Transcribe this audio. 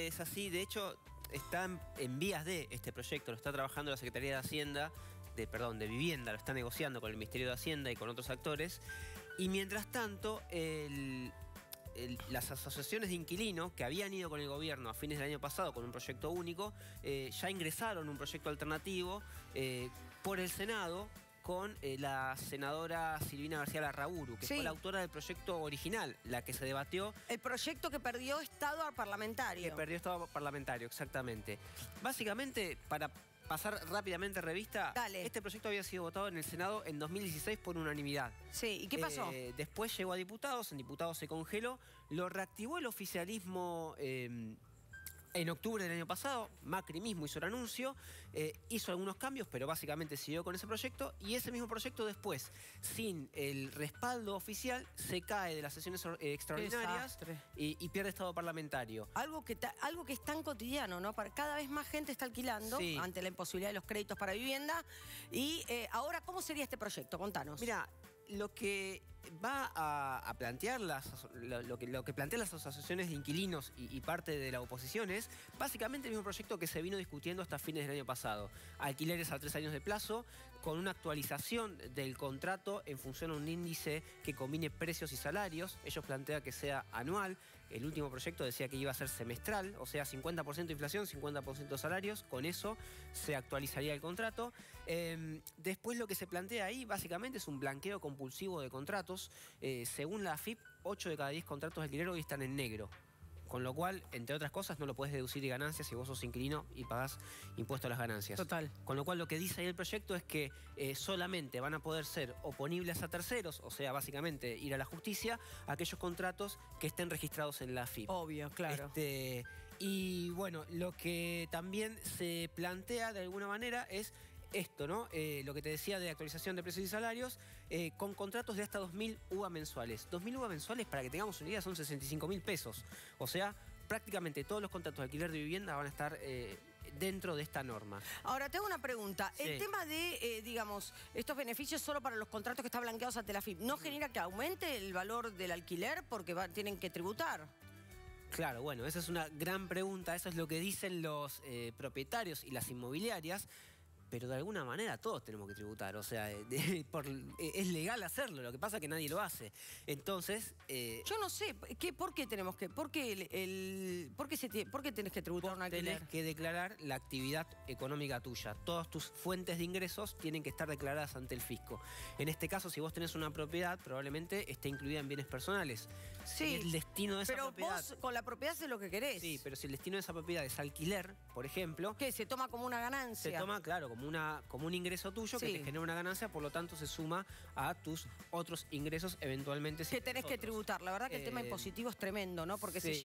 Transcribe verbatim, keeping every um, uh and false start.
es así. De hecho, está en, en vías de este proyecto, lo está trabajando la Secretaría de Hacienda, de, perdón, de Vivienda, lo está negociando con el Ministerio de Hacienda y con otros actores. Y mientras tanto, el... El, las asociaciones de inquilinos que habían ido con el gobierno a fines del año pasado con un proyecto único, eh, ya ingresaron un proyecto alternativo eh, por el Senado con eh, la senadora Silvina García Larraburu, que sí. fue la autora del proyecto original, la que se debatió. El proyecto que perdió estado parlamentario. Que perdió estado parlamentario, exactamente. Básicamente, para pasar rápidamente revista, Dale. Este proyecto había sido votado en el Senado en dos mil dieciséis por unanimidad. Sí, ¿y qué pasó? Eh, después llegó a diputados, en diputados se congeló, lo reactivó el oficialismo eh, en octubre del año pasado. Macri mismo hizo el anuncio, eh, hizo algunos cambios, pero básicamente siguió con ese proyecto, y ese mismo proyecto después, sin el respaldo oficial, se cae de las sesiones eh, extraordinarias y, y pierde estado parlamentario. Algo que, algo que es tan cotidiano, ¿no? Para cada vez más gente está alquilando sí. ante la imposibilidad de los créditos para vivienda. Y eh, ahora, ¿cómo sería este proyecto? Contanos. Mira, lo que va a, a plantear las, lo, lo, que, lo que plantean las asociaciones de inquilinos y, y parte de la oposición es básicamente el mismo proyecto que se vino discutiendo hasta fines del año pasado. Alquileres a tres años de plazo, con una actualización del contrato en función a un índice que combine precios y salarios. Ellos plantean que sea anual. El último proyecto decía que iba a ser semestral, o sea, cincuenta por ciento inflación, cincuenta por ciento salarios. Con eso se actualizaría el contrato. Eh, después lo que se plantea ahí básicamente es un blanqueo compulsivo de contratos. Eh, según la A F I P, ocho de cada diez contratos de alquiler hoy están en negro. Con lo cual, entre otras cosas, no lo puedes deducir de ganancias si vos sos inquilino y pagás impuesto a las ganancias. Total. Con lo cual, lo que dice ahí el proyecto es que eh, solamente van a poder ser oponibles a terceros, o sea, básicamente ir a la justicia, a aquellos contratos que estén registrados en la A F I P. Obvio, claro. Este, y bueno, lo que también se plantea de alguna manera es esto, ¿no? Eh, lo que te decía de actualización de precios y salarios, eh, con contratos de hasta dos mil U V A mensuales. dos mil U V A mensuales, para que tengamos una idea, son sesenta y cinco mil pesos. O sea, prácticamente todos los contratos de alquiler de vivienda van a estar eh, dentro de esta norma. Ahora, te hago una pregunta. Sí. El tema de, eh, digamos, estos beneficios solo para los contratos que están blanqueados ante la A F I P, ¿no genera que aumente el valor del alquiler porque va, tienen que tributar? Claro, bueno, esa es una gran pregunta. Eso es lo que dicen los eh, propietarios y las inmobiliarias. Pero de alguna manera todos tenemos que tributar, o sea, de, por, es legal hacerlo, lo que pasa es que nadie lo hace. Entonces... Eh, Yo no sé, ¿qué, ¿por qué tenemos que, por qué, el, el, por qué, se, por qué tenés que tributar un alquiler? Tenés que declarar la actividad económica tuya. Todas tus fuentes de ingresos tienen que estar declaradas ante el fisco. En este caso, si vos tenés una propiedad, probablemente esté incluida en bienes personales. Sí, si el destino de esa pero propiedad... vos con la propiedad haces lo que querés. Sí, pero si el destino de esa propiedad es alquiler, por ejemplo... ¿Qué? ¿Se toma como una ganancia? Se toma, claro, como Como, una, como un ingreso tuyo sí. que te genera una ganancia, por lo tanto se suma a tus otros ingresos eventualmente. Que tenés que tributar. La verdad que eh, el tema impositivo es tremendo, ¿no? Porque sí. se